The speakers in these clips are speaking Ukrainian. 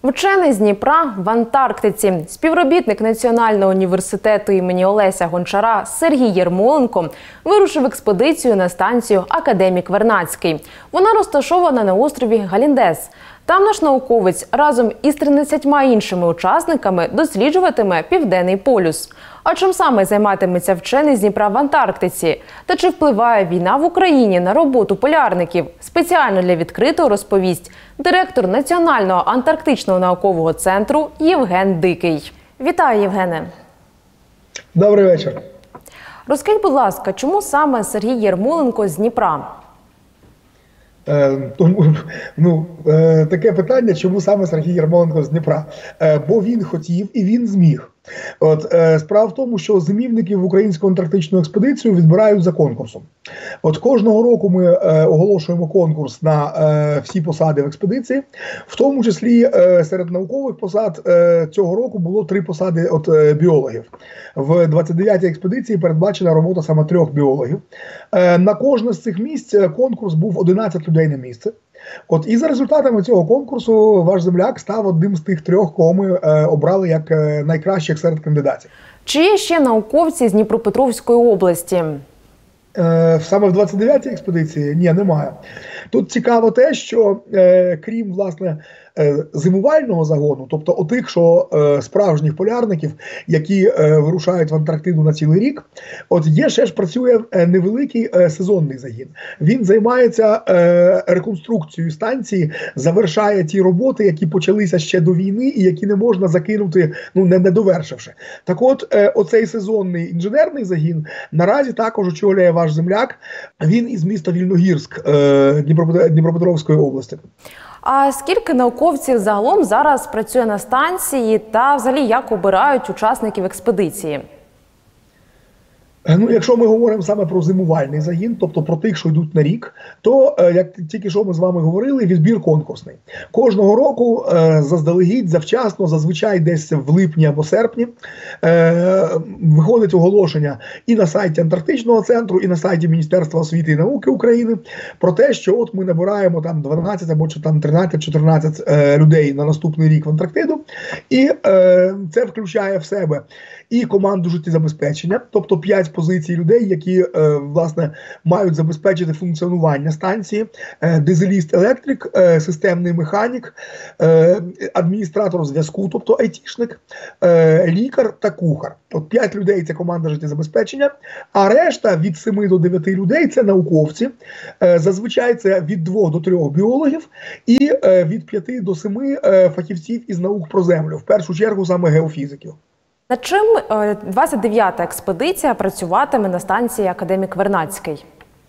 Вчений з Дніпра в Антарктиці. Співробітник Національного університету імені Олеся Гончара Сергій Єрмоленко вирушив експедицію на станцію «Академік Вернадський». Вона розташована на острові Галіндес. Там наш науковець разом із 13 іншими учасниками досліджуватиме Південний полюс. А чим саме займатиметься вчений з Дніпра в Антарктиці? Та чи впливає війна в Україні на роботу полярників? Спеціально для «Відкритого» розповість директор Національного антарктичного наукового центру Євген Дикий. Вітаю, Євгене! Добрий вечір. Розкажіть, будь ласка, чому саме Сергій Єрмоленко з Дніпра? Таке питання, чому саме Сергій Єрмоленко з Дніпра? Бо він хотів і він зміг. Справа в тому, що зимівників в українську антарктичну експедицію відбирають за конкурсом. Кожного року ми оголошуємо конкурс на всі посади в експедиції, в тому числі серед наукових посад цього року було 3 посади біологів. В 29-й експедиції передбачена робота саме 3 біологів. На кожне з цих місць конкурс був 11 людей на місце. І за результатами цього конкурсу ваш земляк став одним з тих 3, кого ми обрали як найкращих серед кандидатів. Чи є ще науковці з Дніпропетровської області? Саме в 29-й експедиції? Ні, немає. Тут цікаво те, що крім, власне, зимувального загону, тобто отих, що справжніх полярників, які вирушають в Антарктиду на цілий рік, є ще ж працює невеликий сезонний загін. Він займається реконструкцією станції, завершає ті роботи, які почалися ще до війни і які не можна закинути, не довершивши. Так оцей сезонний інженерний загін наразі також очолює ваш земляк. Він із міста Вільногірськ Дніпропетровської області. А скільки науковців загалом зараз працює на станції та взагалі як обирають учасників експедиції? Якщо ми говоримо саме про зимувальний загін, тобто про тих, що йдуть на рік, то, як тільки що ми з вами говорили, відбір конкурсний. Кожного року заздалегідь, завчасно, зазвичай десь в липні або серпні, виходить оголошення і на сайті Антарктичного центру, і на сайті Міністерства освіти і науки України про те, що ми набираємо 12 або 13-14 людей на наступний рік в Антарктиду. І це включає в себе і команду життєзабезпечення, тобто 5 позицій людей, які, власне, мають забезпечити функціонування станції, дизеліст-електрик, системний механік, адміністратор зв'язку, тобто айтішник, лікар та кухар. 5 людей – це команда життєзабезпечення, а решта від 7 до 9 людей – це науковці, зазвичай це від 2 до 3 біологів і від 5 до 7 фахівців із наук про землю, в першу чергу саме геофізиків. Над чим 29-та експедиція працюватиме на станції «Академік Вернадський»?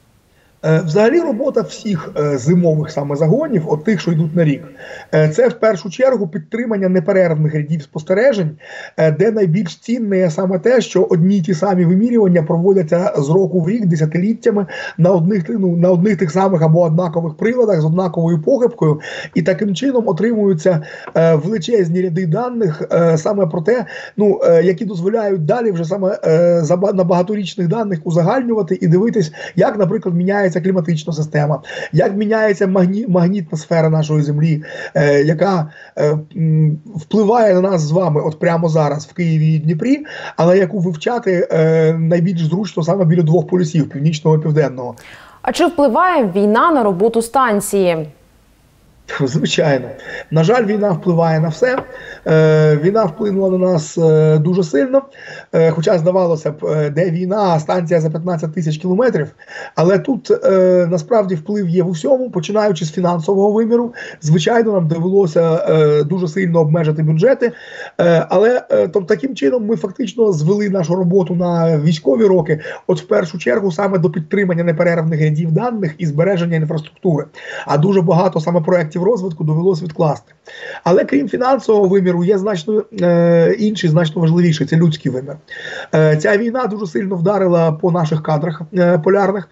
Взагалі робота всіх зимових саме загонів, тих, що йдуть на рік, це в першу чергу підтримання неперервних рядів спостережень, де найбільш цінне є саме те, що одні й ті самі вимірювання проводяться з року в рік, десятиліттями, на одних тих самих або однакових приладах з однаковою похибкою, і таким чином отримуються величезні ряди даних саме про те, які дозволяють далі вже саме на багаторічних даних узагальнювати і дивитись, як, наприклад, міняється кліматична система, як міняється магнітна сфера нашої Землі, яка впливає на нас з вами прямо зараз в Києві і Дніпрі, але яку вивчати найбільш зручно саме біля 2 полюсів – північного і південного. А чи впливає війна на роботу станції? Звичайно. На жаль, війна впливає на все. Війна вплинула на нас дуже сильно. Хоча, здавалося б, де війна, а станція за 15 тисяч кілометрів. Але тут, насправді, вплив є в усьому, починаючи з фінансового виміру. Звичайно, нам довелося дуже сильно обмежити бюджети. Але таким чином ми фактично звели нашу роботу на військові роки, в першу чергу саме до підтримання неперервних рядів даних і збереження інфраструктури. А дуже багато саме проєктів розвитку довелось відкласти. Але крім фінансового виміру, є значно інший, значно важливіший – це людський вимір. Ця війна дуже сильно вдарила по наших кадрах полярних.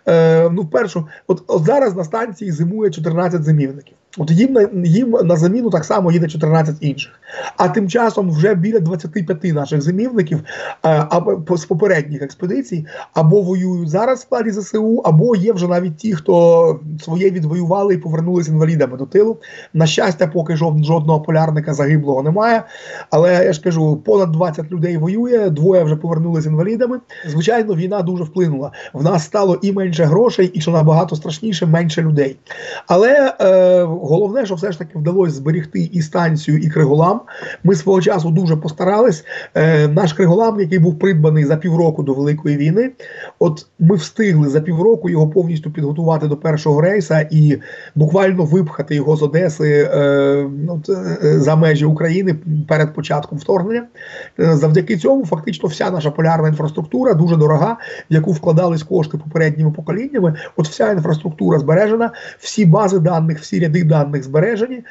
Зараз на станції зимує 14 зимівників. Їм на заміну так само їде 14 інших. А тим часом вже біля 25 наших зимівників з попередніх експедицій або воюють зараз в складі ЗСУ, або є вже навіть ті, хто своє відвоювали і повернулися інвалідами до тилу. На щастя, поки жодного полярника загиблого немає. Але я ж кажу, понад 20 людей воює, 2 вже повернулися інвалідами. Звичайно, війна дуже вплинула. В нас стало і менше грошей, і, що набагато страшніше, менше людей. Але головне, що все ж таки вдалося зберегти і станцію, і Криголам. Ми свого часу дуже постарались. Наш Криголам, який був придбаний за півроку до Великої війни, от ми встигли за півроку його повністю підготувати до першого рейса і буквально випхати його з Одеси за межі України перед початком вторгнення. Завдяки цьому фактично вся наша полярна інфраструктура, дуже дорога, в яку вкладались кошти попередніми поколіннями, от вся інфраструктура збережена, всі бази даних, всі ряди даних збережені.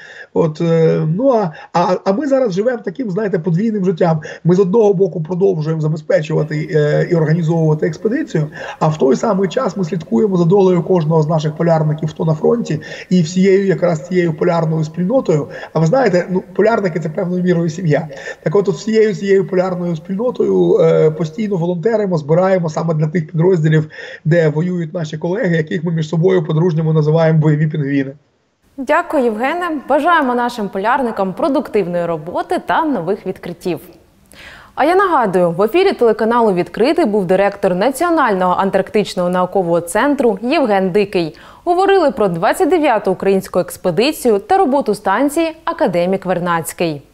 А ми зараз живемо таким, знаєте, подвійним життям. Ми з одного боку продовжуємо забезпечувати і організовувати експедицію, а в той самий час ми слідкуємо за долею кожного з наших полярників, хто на фронті, і всією якраз цією полярною спільнотою. А ви знаєте, полярники – це певною мірою сім'я. Так от всією цією полярною спільнотою постійно волонтеримо, збираємо саме для тих підрозділів, де воюють наші колеги, яких ми між собою по-дружньому називаємо бойові пінгвіни. Дякую, Євгене. Бажаємо нашим полярникам продуктивної роботи та нових відкриттів. А я нагадую, в ефірі телеканалу «Відкритий» був директор Національного антарктичного наукового центру Євген Дикий. Говорили про 29-ту українську експедицію та роботу станції «Академік Вернадський».